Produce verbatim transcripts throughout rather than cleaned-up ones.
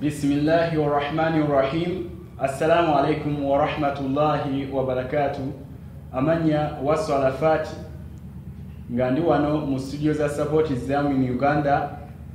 Bismillahirrahmanirrahim. Assalamu alaikum wa rahmatullahi wa barakatuh. Amanya wasalafati ngandi wano mu studio za Support Islam in Uganda.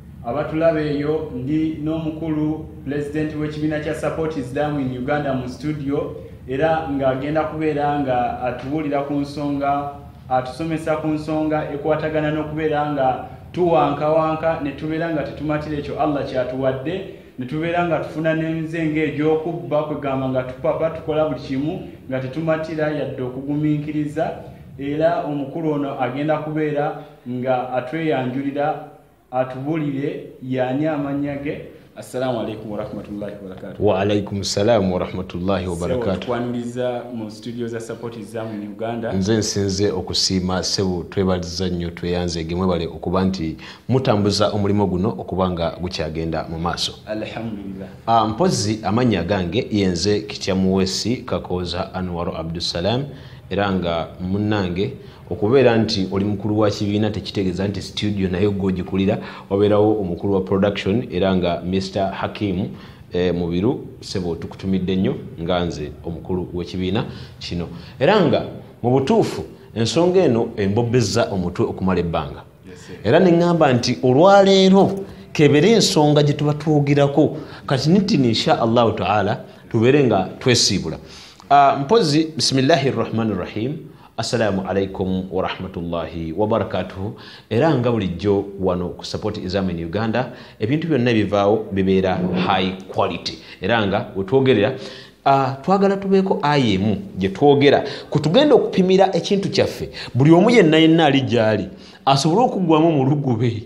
Abatulabeyo ndi n'omukulu president w'ekibiina kya Support Islam in Uganda mu studio era nga agenda kubeera nga atuwulira ku nsonga atusomesa ku nsonga ekwatagana n'okubeera nga tuwankawanka ne tubeera nga tetumatira ekyo Allah kyatuwadde ne tubeera nga tufuna n'enzenge egy'okubba kwegamba nga tupapa tukola buli kimu nga tetumatira yadde okugumiikiriza era omukulu ono agenda kubeera nga atweyanjulira atubulire yani amannya ge. Assalamu alaikum wa rahmatullahi wa barakatuh. Wa alaikum salam wa rahmatullahi wa barakatuh. Twaniriza mu studio za Support Islam in Uganda. Nze nsinze okusiima sebu twebaliza nnyo tweyanze gemwe bale okuba nti mutambuza omulimo guno okubanga gukyagenda mu maaso. Alhamdulillah. Ah, mpozi amanya gange yenze kitya muwesi Kakoza Anwaru Abdussalam era nga munnange okubeera nti oli mukulu wa kibiina tekitegeeza nti studio nayo gogikulira wabeerawo omukulu wa production era nga Mister Hakim e, Mubiru sebo tukutumidde nnyo nga nze omukulu w'ekibiina kino era nga mu butuufu ensonga eno embobezza omutwe okumala ebbanga era ne ngamba nti olwaleero kebere ensonga gye tuba twogirako kati niti insha Allahu taala tubeere nga twesiibula. Uh, mpozi bismillahir rahmanir rahim. Assalamu alaikum wa rahmatullahi wa barakatuh. Era nga bulijjo wano ku Support Islam in Uganda ebintu byonna bivaawo bibeera high quality era nga wetwogerera uh, twagala tubeeko ayemu gye twogera kutugenda okupimira ekintu kyaffe buli omu yenna yenna ali gyali asobole okuggwamu mu lugube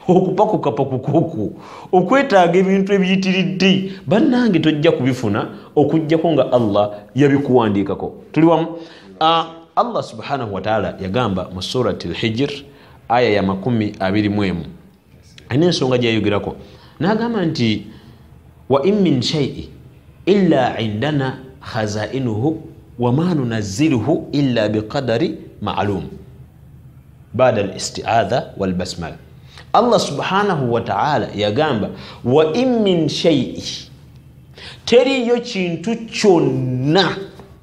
okupakukapakukuku okwetaaga ebintu ebiyitiridde bannange tojja kubifuna okujjako nga Allah yabikuwandiikako. Tuli wamu. uh, Allah subhanahu wa ta'ala yagamba mu surati al-Hijr aya ya makumi abiri mu emu ene ensonga gyayogerako n'agamba nti wa in min shay'in illa indana khazainuhu wa ma nunazziluhu illa biqadari ma'lum ba'da al-isti'adha wal basmala. Allah subhanahu wa ta'ala yagamba wa in min shay'in teriyo kintu kyonna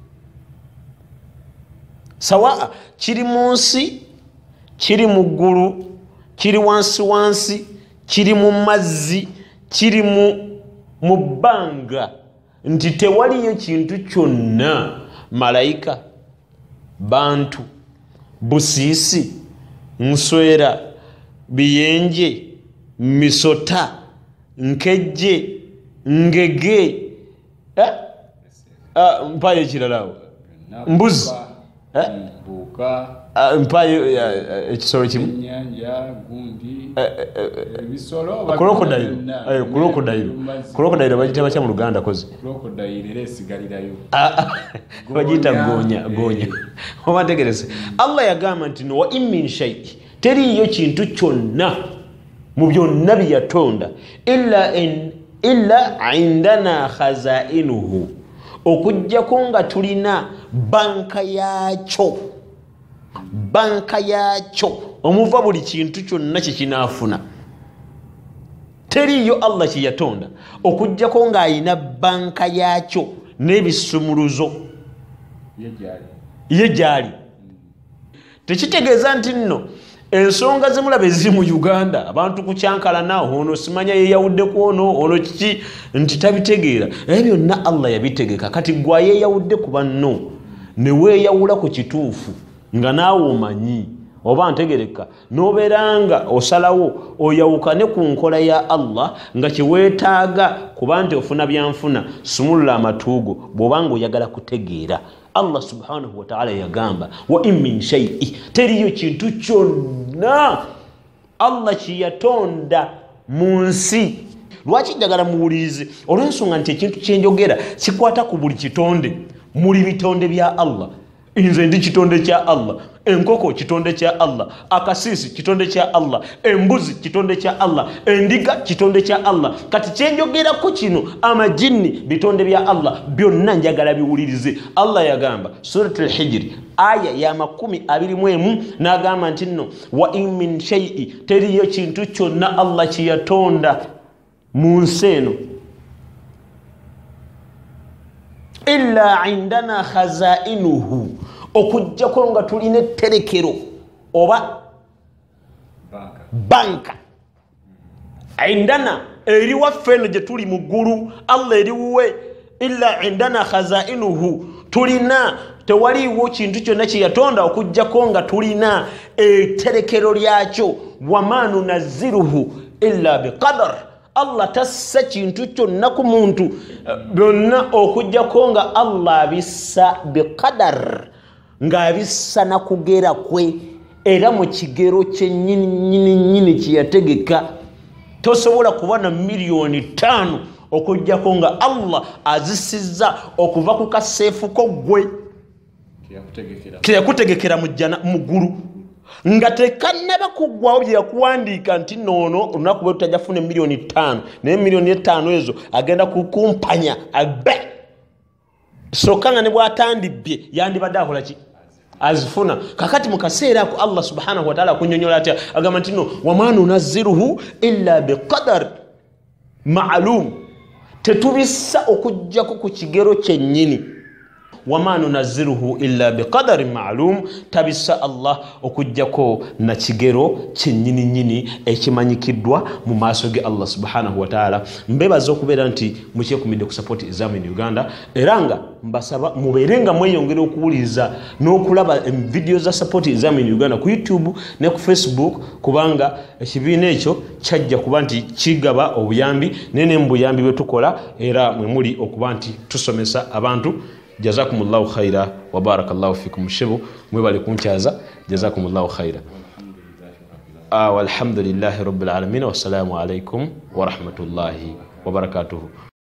sawa kiri munsi kiri mu ggulu kiri wansi wansi kiri mu mazzi kiri mu mu bbanga nti tewaliyo kintu kyonna malaika bantu busiisi nswera biyenje misota nkejje ngege eh? ah, mpayo ekiralawo mbuzi eh? Mbuka mpayo ekisolo kimu nyanja gundi ebisolo krokodile eh krokodile krokodile bagita bacha mu Luganda kozi krokodile lesigalirayo bagita gonya gonya obategereze. Allah yagamba nti wa in min shay'in teriyo kintu kyonna mu byonna byatonda illa in illa indana khazainuhu okujjako nga tulina banka yakyo banka yakyo omuva buli kintu kyonna kikinaafuna. Teriyo Allah kye yatonda okujjako nga ayina banka yakyo n'ebisumuluzo ye gyali. Tekitegeeza nti nno ensonga zemulabe ziri mu Uganda abantu kucyankalana ono simanya yeyawudde ku ono ono kiki nti tabitegeera ebyo byonna Allah yabitegeka kati gwa yeyawudde ku banno ne weeyawula ku kituufu nga naawe omanyi oba ntegereka n'obeeranga osalawo oyawukane ku nkola ya Allah nga kiweetaaga kuba nti ofuna byanfuna sumulula amatuugo bw'obanga oyagala kutegeera. Allah subhanahu wa ta'ala yagamba wa in min shay'in teriyo kintu kyonna Allah kiyatonda mu nsi. Lwaki njagala muwulirize olw'ensonga nti ekintu kyenjogera kikwata ku buli kitonde muli bitonde bya Allah. Inze ndi kitonde kya Allah, enkoko kitonde kya Allah, akasisi kitonde kya Allah, embuzi kitonde kya Allah, endiga kitonde kya Allah. Kati kyenjogerako kino amajini bitonde bya Allah byonna njagala biwulirize. Allah yagamba Surat al-Hijr aya ya makumi abiri mu emu n'agamba nti nno wa in min shay'in teriyo kintu kyonna Allah kiyatonda mu nsi eno illa indana khazainuhu okujjako nga tulina etterekero oba banka banka indana eri waffe eno gye tuli mu ggulu Allah eriwuwe illa indana khazainuhu tulina tewaliwo kintu kyonna kye yatonda okujjako nga tulina etterekero lyakyo wama nunazziruhu illa biqadar Allah tassa kintu kyonna ku muntu byonna okujjako nga Allah abissa biqadar ng'abissa na kugera kwe era mu kigero kyennyini nyini nyini kyeyategeka tosobola kubona miliyoni ttaano okujjako nga Allah azisizza okuva ku kaseefuko gwe keyakutegekera mu ggulu nga tekannaba kuggwawo bye yakuwandiika nti noono olunaku bwe tutajafuna miliyoni ttaano naye miliyoni ettaano ezo agenda kukumpanya abe sokka nga ne bw'atandibbye yandibadde akola ki azifuna kakati mu kaseera ako Allah subhanahu wa ta'ala akunnyonnyola atya agamba nti no wama nunazziruhu illa biqadar ma'lum tetubissa okujjako ku kigero kyennyini wama nunazziruhu illa biqadarin ma'lum tabissa Allah okujjako na kigero kyennyini nyini ekimanyikiddwa mu maaso ge Allah subhanahu wa ta'ala mbebaza okubeera nti mukyekumidde ku support exam in Uganda era nga mbasaba mubeerenga mweyongera okuwuliza n'okulaba video za support exam in Uganda ku YouTube ne ku Facebook kubanga ekibiina ekyo kyajja kuba nti kigaba obuyambi nene mbuyambi bwe tukola era mwe muli okuba nti tusomesa abantu جزاكم الله خيرا وبارك الله فيكم الشبو mwebale kunchaza جزاكم الله خيرا آه والحمد لله رب العالمين والسلام عليكم ورحمة الله وبركاته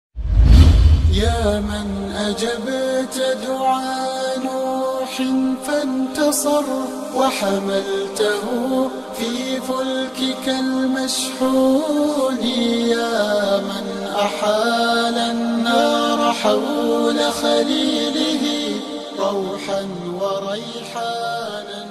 يا من أجبت دعاء نوح فانتصر وحملته في فلكك المشحون يا من أحال النار حول خليله روحا وريحانا